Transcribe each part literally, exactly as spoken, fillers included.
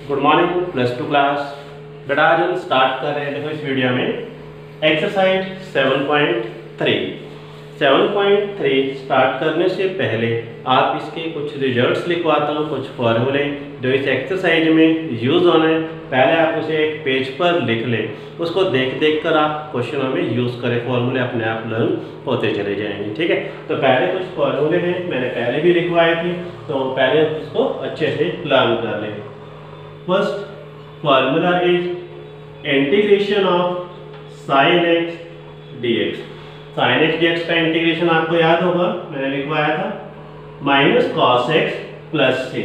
Good morning plus two class. बेटा आज हम स्टार्ट कर रहे हैं, देखो इस वीडियो में exercise seven point three. Seven point three start करने से पहले आप इसके कुछ रिजल्ट्स लिखवाता हूँ, कुछ फॉर्मूले जो इस एक्सरसाइज में यूज़ होना है। पहले आप उसे एक पेज पर लिख लें, उसको देख देख कर आप क्वेश्चनों में यूज़ करें, फॉर्मूले अपने आप लर्न होते चले जाएंगे। ठीक है, तो पहले कुछ फॉर्मूले हैं, मैंने पहले भी लिखवाए थे, तो पहले उसको अच्छे से लर्न कर लें। First formula is integration of sine x d x. Sine x d x का इंटीग्रेशन आपको याद होगा, मैंने लिखवाया था minus cos x plus c.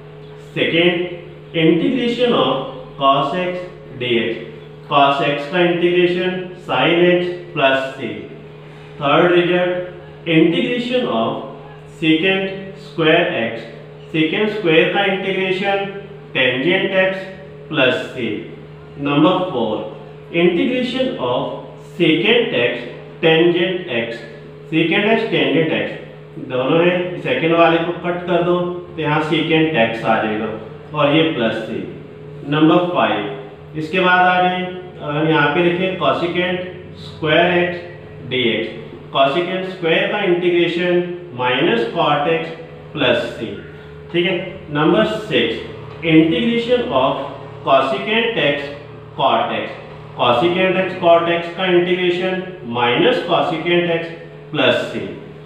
Second integration of cos x d x. Cos x का integration sine x plus c. Third result integration of second square x. Second square का integration tangent x plus c. Number four integration of second x tangent x. Second x tangent x दोनों है, second वाले को cut कर दो तो यहाँ second x आ जाएगा और ये प्लस सी। नंबर फाइव इसके बाद आ जाए, यहाँ पे लिखें cosecant square x d x. Cosecant square का integration minus cot x plus c. ठीक है। Number six integration of cosecant x cot x. Cosecant x cot x का integration minus cosecant x plus c.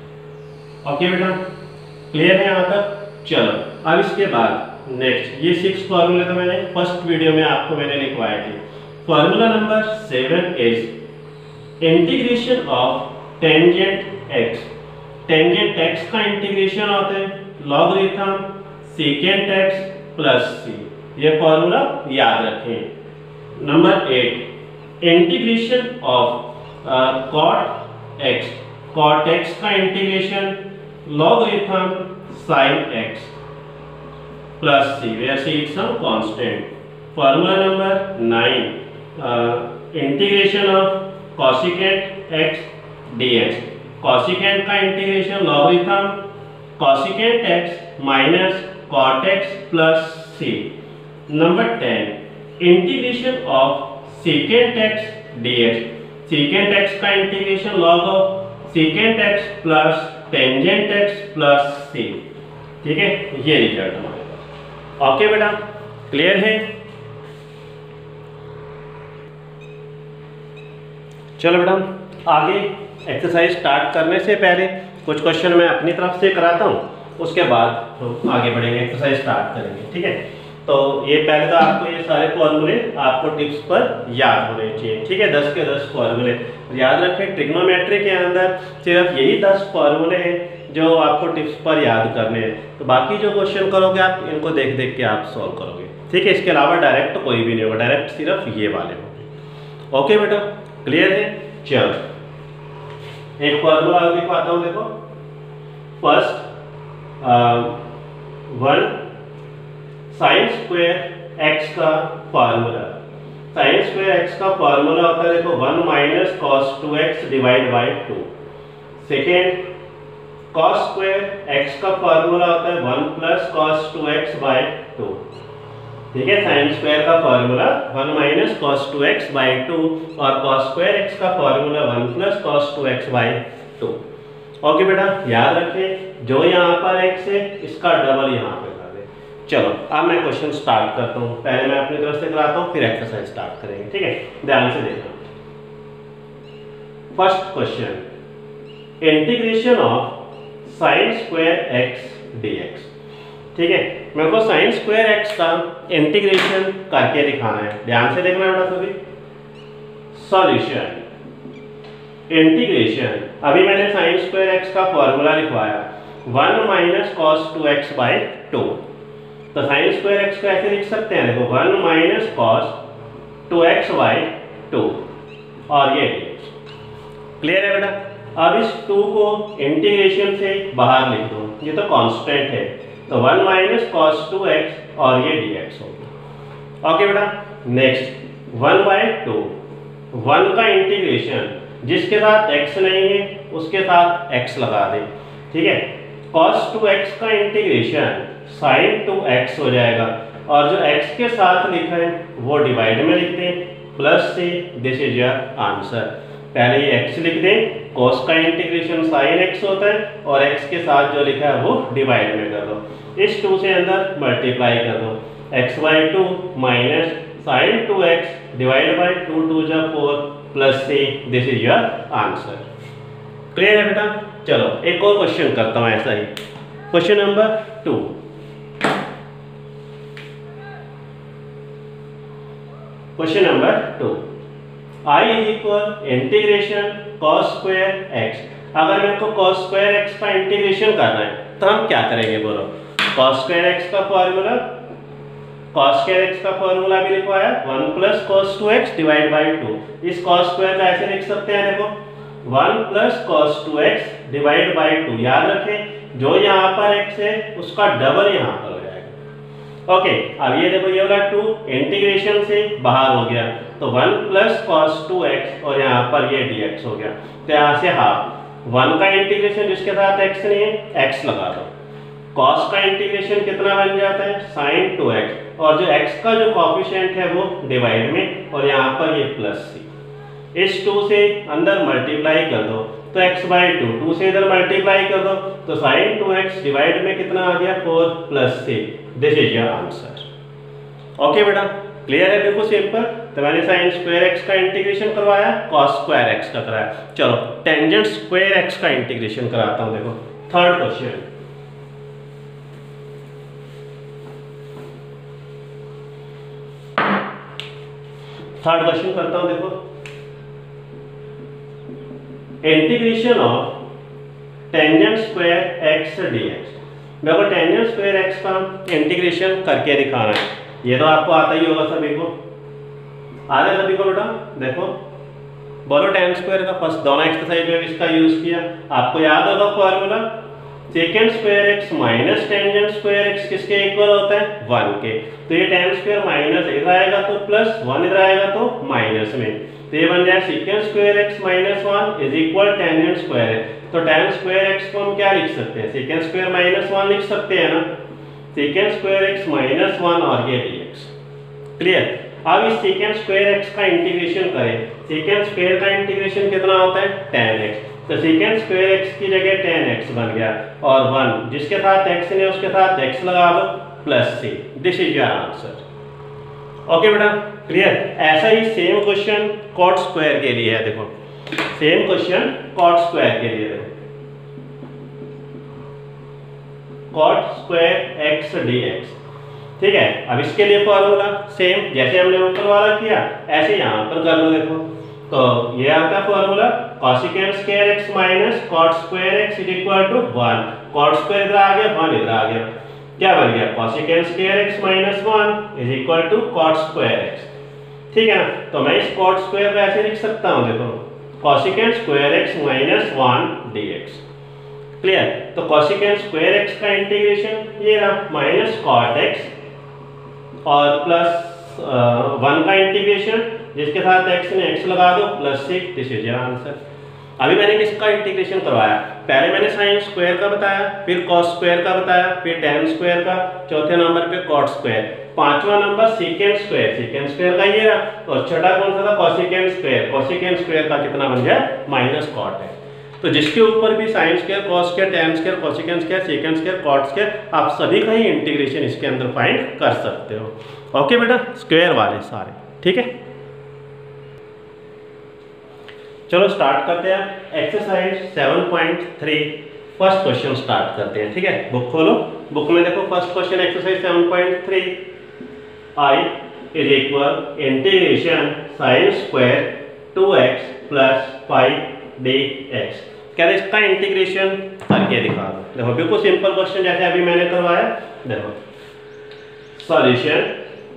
Okay बेटा, clear है यहाँ तक? चलो अब इसके बाद नेक्स्ट, ये सिक्स फॉर्मूले तो मैंने फर्स्ट वीडियो में आपको मैंने लिखवाए थे। Formula number seven is integration of tangent x. Tangent x का इंटीग्रेशन होता है logarithm secant x plus c. ये फॉर्मूला याद रखें। Number eight integration of cot x. Cot x का integration logarithm sine x plus c where c is some constant. Formula number nine integration of cosecant x d x. Cosecant का integration logarithm cosecant x minus cot x plus c. Number ten integration of secant x d x. Secant x का integration log of secant x plus tangent x plus c. ठीक है, ये result हमारे पास। Okay बेटा, clear है? चलो बेटा आगे एक्सरसाइज स्टार्ट करने से पहले कुछ क्वेश्चन मैं अपनी तरफ से कराता हूँ, उसके बाद तो आगे बढ़ेंगे, एक्सरसाइज स्टार्ट करेंगे। ठीक है, तो ये पहले तो आपको ये सारे फॉर्मूले आपको टिप्स पर याद होने चाहिए। ठीक है, दस के दस फॉर्मूले याद रखें। ट्रिग्नोमेट्री के अंदर सिर्फ यही दस फॉर्मूले हैं जो आपको टिप्स पर याद करने हैं, तो बाकी जो क्वेश्चन करोगे आप इनको देख देख के आप सॉल्व करोगे। ठीक है, इसके अलावा डायरेक्ट तो कोई भी नहीं होगा, डायरेक्ट सिर्फ ये वाले होंगे। ओके बेटा, क्लियर है? चलो एक फॉर्मूला लिखवाता हूँ, देखो। First one sine square x का फार्मूला। साइन स्क्वायर एक्स का फार्मूला होता है, देखो, one minus cos two x divide by two. Second cos square x का फार्मूला होता है one plus cos two x by two. ठीक है, साइन स्क्वायर का formula one minus cos two x by two और कॉस स्क्वायर एक्स का formula one plus cos two x by two. Okay बेटा, याद रखें जो यहाँ पर एक्स है इसका डबल यहाँ पे कर दे। चलो अब मैं क्वेश्चन स्टार्ट करता हूँ, पहले मैं अपनी तरफ से कराता हूँ फिर एक्सरसाइज स्टार्ट करेंगे। ठीक है, ध्यान से देखना। First question integration of sine square x d x. ठीक है, मेरे को साइन स्क्वायर एक्स का इंटीग्रेशन करके दिखाना है, ध्यान से देखना बेटा सभी। सॉल्यूशन इंटीग्रेशन, अभी मैंने साइन स्क्वायर एक्स का फॉर्मूला लिखवाया one minus cos two x by two. तो साइन स्क्वायर एक्स को ऐसे लिख सकते हैं, देखो, one minus cos two x by two और ये क्लियर है बेटा। अब इस टू को इंटीग्रेशन से बाहर लिख दो, ये तो कांस्टेंट है, तो one minus cos two x और ये डी एक्स होगा। ओके बेटा, next one by two, one का इंटीग्रेशन जिसके साथ x नहीं है उसके साथ x लगा दे। ठीक है, cos टू एक्स का इंटीग्रेशन sin टू एक्स हो जाएगा। और जो x के साथ लिखा है वो डिवाइड में लिख दें, प्लस से, दिस इज योर आंसर। पहले ये x लिख दें, cos का इंटीग्रेशन sin x होता है, और x के साथ जो लिखा है वो डिवाइड में कर दो। इस टू से अंदर मल्टीप्लाई कर दो, x by two minus sine two x divide by two two जा four plus C, this is your answer. Clear है बेटा? चलो एक और क्वेश्चन करता हूँ ऐसा ही, question number two. Question number two, i is equal integration cos square x. अगर मेरे को कॉस स्क्वायर एक्स का इंटीग्रेशन करना है तो हम क्या करेंगे बोलो? कॉस स्क्वायर एक्स का फॉर्मूला, कॉस स्क्वायर एक्स का फॉर्मूला भी लिखवाया, one plus cos two x divide by two. इस कॉस स्क्वायर का ऐसे लिख सकते हैं, देखो one plus cos two x divide by two. याद रखें जो यहाँ पर एक्स है उसका डबल यहाँ पर हो जाएगा। ओके, अब ये देखो ये वाला टू इंटीग्रेशन से बाहर हो गया, तो one plus cos two x और यहाँ पर ये डी एक्स हो गया। तो यहाँ से हाफ, वन का इंटीग्रेशन जिसके साथ एक्स नहीं है एक्स लगा दो, कॉस का इंटीग्रेशन कितना बन जाता है साइन टू एक्स, और जो x का जो कॉफिशिएंट है वो डिवाइड में, और यहाँ पर ये प्लस सी। इस टू से अंदर मल्टीप्लाई कर दो तो x बाई टू, टू से इधर मल्टीप्लाई कर दो तो साइन टू एक्स डिवाइड में कितना आ गया four plus C, this is your answer. Okay बेटा, क्लियर है? बिल्कुल सिंपल। तो मैंने साइन स्क्वायर एक्स का इंटीग्रेशन करवाया, कॉस स्क्वायर एक्स का कराया। चलो टेंजेंट स्क्वायर एक्स का इंटीग्रेशन कराता हूँ। देखो थर्ड क्वेश्चन, थर्ड क्वेश्चन करता हूं। देखो integration of tangent square x d x. देखो टेंजेंट स्क्वायर एक्स का इंटीग्रेशन करके दिखाना है। ये तो आपको आता ही होगा सभी को, आता है सभी को बेटा? देखो बोलो टेन स्क्वायर का फर्स्ट दोनों एक्सरसाइज में इसका यूज किया, आपको याद होगा formula second square x minus tangent square x किसके इक्वल होता है? वन के। तो ये टेन स्क्वायर माइनस इधर आएगा तो प्लस, वन इधर आएगा तो माइनस में, तो ये बन जाए second square x minus one is equal tangent square x. तो टेन स्क्वायर एक्स को हम क्या लिख सकते हैं? सेकेंड स्क्वायर माइनस वन लिख सकते हैं ना, second square x minus one और ये dx। क्लियर? अब इस सेकेंड स्क्वायर एक्स का इंटीग्रेशन करें, सेकेंड स्क्वायर का इंटीग्रेशन कितना होता है? Tan x. तो सेकेंड स्क्वायर एक्स की जगह टेन एक्स बन गया, और वन जिसके साथ x ने उसके साथ x लगा दो plus C, this is your answer. Okay बेटा, क्लियर? ऐसा ही सेम क्वेश्चन कॉट स्क्वायर के लिए है। देखो सेम क्वेश्चन कॉट स्क्वायर के लिए है, कॉट स्क्वायर एक्स डीएक्स। ठीक है, अब इसके लिए फॉर्मूला सेम जैसे हमने ऊपर वाला किया ऐसे यहाँ पर कर लो। देखो तो ये आता है formula cosecant square x minus cot square x is equal to one. Cot square इधर आ गया, वन इधर आ गया, क्या बन गया? Cosecant square x minus one is equal to cot square x. ठीक है ना? तो मैं इस कॉट स्क्वायर को ऐसे लिख सकता हूँ, देखो cosecant square x minus one d x. Clear? तो कोसेकेंट स्क्वायर एक्स का इंटीग्रेशन ये रहा माइनस कॉट एक्स और प्लस वन का इंटीग्रेशन जिसके साथ x ने x लगा दो plus six, this is your answer. अभी मैंने किसका इंटीग्रेशन करवाया? पहले मैंने साइन स्क्वायर का बताया, फिर कॉस स्क्वायर का बताया, फिर टेन स्क्वायर का, चौथे नंबर पे कॉट स्क्वायर, पांचवा नंबर सेकेंड स्क्वायर, सेकेंड स्क्वायर का ये रहा, और छठा कौन सा था? Cosecant square. कोसेकेंट स्क्वायर का कितना बन गया? माइनस कॉट है। तो जिसके ऊपर भी sine square, cos square, tan square, cosecant square, second square, cot square, आप सभी का ही इंटीग्रेशन इसके अंदर फाइंड कर सकते हो। ओके बेटा, स्क्वायर वाले सारे, ठीक है? चलो स्टार्ट करते हैं exercise seven point three, first question start करते हैं। ठीक है, बुक खोलो, बुक में देखो first question exercise seven point three, I is equal integration sine square two x plus five d x. क्या है इसका इंटीग्रेशन करके दिखा दो। देखो बिल्कुल सिंपल क्वेश्चन जैसे अभी मैंने करवाया। देखो सॉल्यूशन,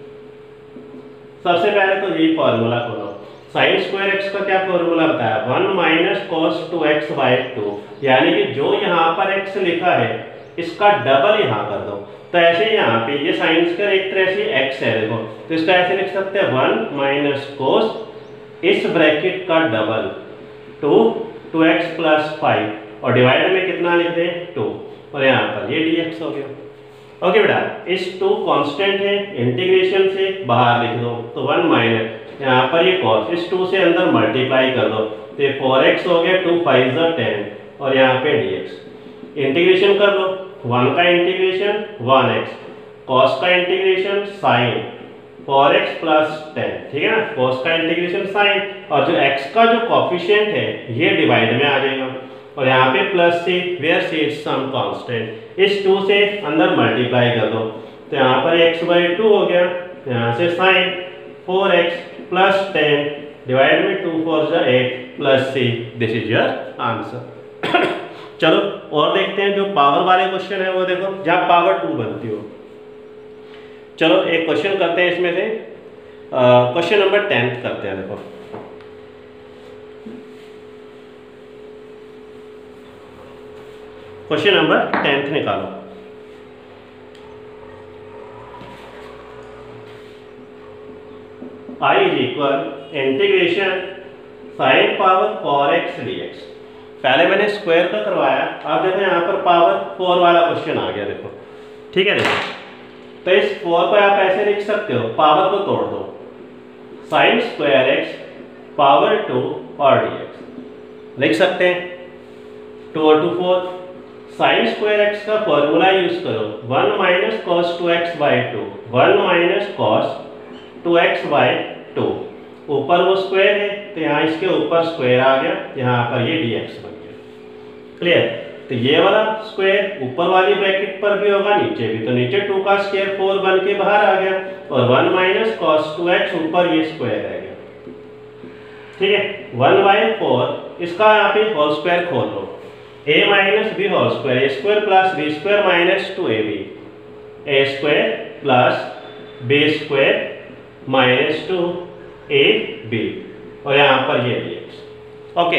सबसे पहले तो यही फॉर्मूला खोलो, साइन स्क्वायर एक्स का क्या फॉर्मूला बताया? One minus cos two x by two, यानी कि जो यहाँ पर एक्स लिखा है इसका डबल यहाँ कर दो। तो ऐसे यहाँ पे ये साइन स्क्वायर एक तरह से एक्स है, देखो तो इसका ऐसे लिख सकते हैं वन माइनस कोस इस ब्रैकेट का double two two x plus five, और डिवाइड में कितना लिख दें? टू, और यहाँ पर ये डी एक्स हो गया। ओके बेटा, इस टू कांस्टेंट है, इंटीग्रेशन से बाहर लिख दो तो वन माइनस यहाँ पर ये कॉस, इस टू से अंदर मल्टीप्लाई कर दो तो ये फोर एक्स हो गया, टू फाइव ज़ा टेन और यहाँ पे dx। इंटीग्रेशन कर लो, वन का इंटीग्रेशन वन एक्स, कॉस का integration sine four x plus ten, ठीक है ना, कॉस का इंटीग्रेशन साइन, और जो x का जो कोफिशिएंट है ये डिवाइड में आ जाएगा और यहाँ पे प्लस से वेयर से सम कांस्टेंट, इस टू से अंदर मल्टीप्लाई कर दो तो यहाँ पर x बाई टू हो गया, यहाँ से sine four x plus ten divide में टू फोर ज़ा eight plus C, this is your answer. चलो और देखते हैं जो पावर वाले क्वेश्चन है वो देखो, जहाँ पावर टू बनती हो। चलो एक क्वेश्चन करते हैं इसमें से, क्वेश्चन नंबर टेंथ करते हैं। देखो क्वेश्चन नंबर टेंथ निकालो। I is equal integration sine power four x d x. पहले मैंने स्क्वायर का करवाया, अब देखो यहाँ पर पावर फोर वाला क्वेश्चन आ गया। देखो ठीक है, देखो तो इस फोर को आप ऐसे लिख सकते हो, पावर को तोड़ दो, sine square x power two और dx लिख सकते हैं। टू और two four, sine square x का फॉर्मूला यूज करो, one minus cos two x by two, one minus cos two x by two, ऊपर वो स्क्वायर है तो यहाँ इसके ऊपर स्क्वायर आ गया, यहाँ पर ये dx बन गया। क्लियर? तो ये वाला स्क्वायर ऊपर वाली ब्रैकेट पर भी होगा, नीचे भी, तो नीचे टू का स्क्वायर फोर बन के बाहर आ गया और one minus cos two x ऊपर ये स्क्वायर रह गया। ठीक है, वन बाई फोर, इसका यहाँ पे होल स्क्वायर खोल लो, a minus B whole square, A square plus B square minus two A B, A square plus B square minus two A B और यहाँ पर ये dx। Okay,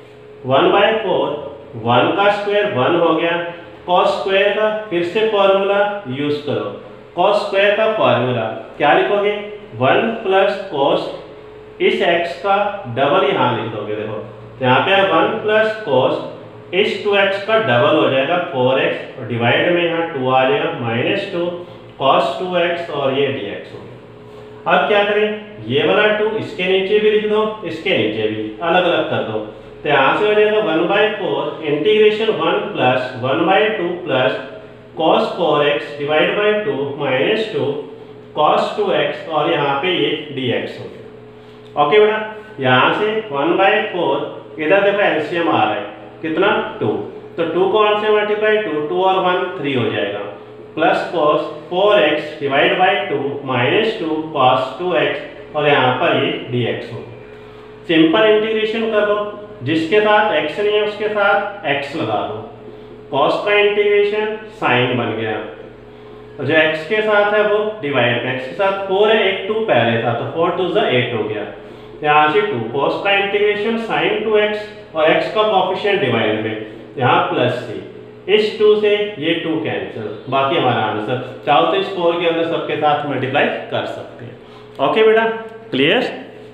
one by four, one का square one हो गया, cos square का फिर से फॉर्मूला यूज करो, कॉस स्क्वायर का फॉर्मूला क्या लिखोगे, वन प्लस कॉस, इस x का डबल यहाँ लिख दोगे। देखो यहाँ पे वन प्लस कॉस, इस टू एक्स का डबल हो जाएगा फोर एक्स और डिवाइड में यहाँ टू आ जाएगा minus two cos two x और ये dx हो गया। अब क्या करें, ये वाला टू इसके नीचे भी लिख दो, इसके नीचे भी अलग अलग कर दो, तो यहाँ से हो जाएगा one by four integration one plus one by two plus cos four x divide by two minus two cos two x और यहाँ पे ये dx हो गया। ओके बेटा, यहाँ से वन बाई फोर, इधर देखो एलसीएम आ रहा है कितना, टू, तो टू को वन से मल्टीप्लाई, टू टू और वन थ्री हो जाएगा, plus cos four x divide by two minus two cos two x और यहाँ पर ये dx हो गया। सिंपल इंटीग्रेशन कर लो, जिसके साथ x नहीं है उसके साथ x लगा दो, cos का इंटीग्रेशन sin बन गया और जो x के साथ है वो डिवाइड, x के साथ फोर है, एक टू पहले था तो फोर टू ज़ा एट हो गया, यहाँ से टू, cos का इंटीग्रेशन sin टू एक्स और x का कोफिशिएंट डिवाइड में, यहाँ प्लस सी, इस टू से ये टू कैंसिल, बाकी हमारा आंसर। चाहो तो इस फोर के अंदर सबके साथ मल्टीप्लाई कर सकते हैं। ओके बेटा, क्लियर?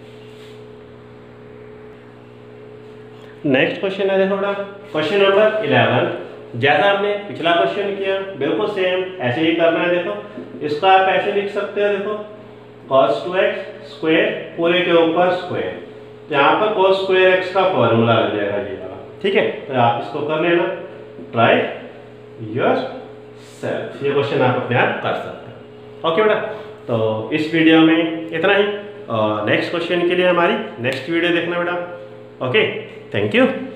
नेक्स्ट क्वेश्चन है, देखो बेटा क्वेश्चन नंबर इलेवन। जैसा आपने पिछला क्वेश्चन किया बिल्कुल सेम ऐसे ही करना है। देखो इसका आप ऐसे लिख सकते हो, देखो cos टू एक्स स्क्वायर पूरे के ऊपर स्क्वायर, तो यहाँ पर cos स्क्वायर x का फॉर्मूला लग जाएगा ये वाला। ठीक है, तो आप इसको कर लेना, ट्राई योर सेल्फ, ये क्वेश्चन आप अपने आप कर सकते हैं। ओके बेटा, तो इस वीडियो में इतना ही, और नेक्स्ट क्वेश्चन के लिए हमारी नेक्स्ट वीडियो देखना बेटा। Okay, thank you.